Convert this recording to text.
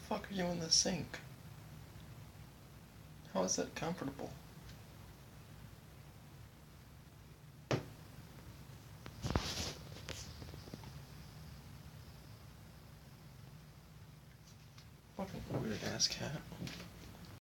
fuck are you in the sink? How is that comfortable? Fucking weird ass cat.